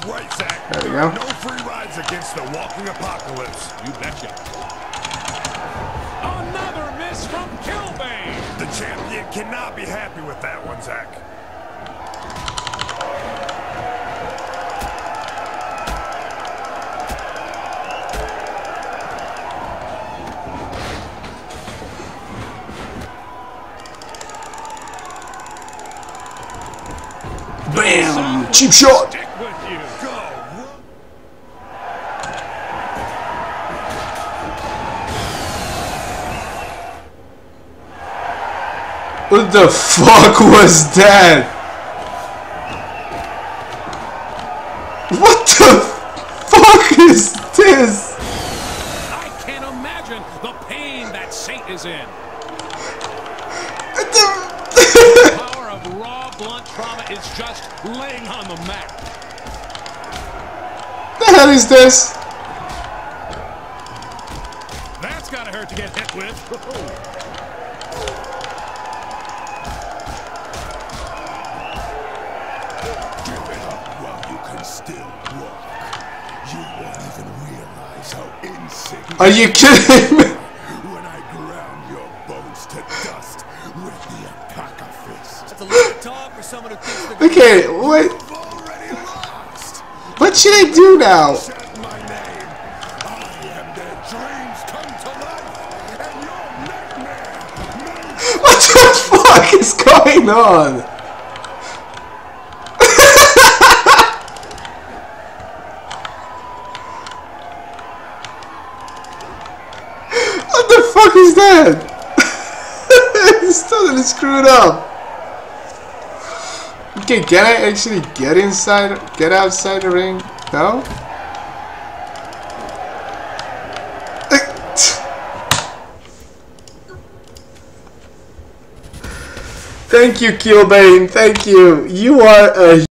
That's right, Zach. There we go. No free rides against the walking apocalypse. You betcha. Another miss from Kilbane. The champion cannot be happy with that one, Zach. Bam! Cheap shot! Stick with you. Go. What the fuck was that? What the fuck is this? I can't imagine the pain that Saint is in. The power of raw, blunt trauma is just laying on the mat. The hell is this? That's gotta hurt to get hit with. Give it up while you can still walk. You won't even realize how insignificant Are you kidding me? when I ground your bones to dust with the Apaka fist. That's a little talk for someone who thinks they're Okay, what? You've already lost. What should I do now? Said my name. I am their dreams come to life, and your nightmare. What the fuck is going on? What the fuck is that? It's totally screwed up. Okay, can I actually get inside, get outside the ring? No? Thank you, Kilbane. Thank you. You are a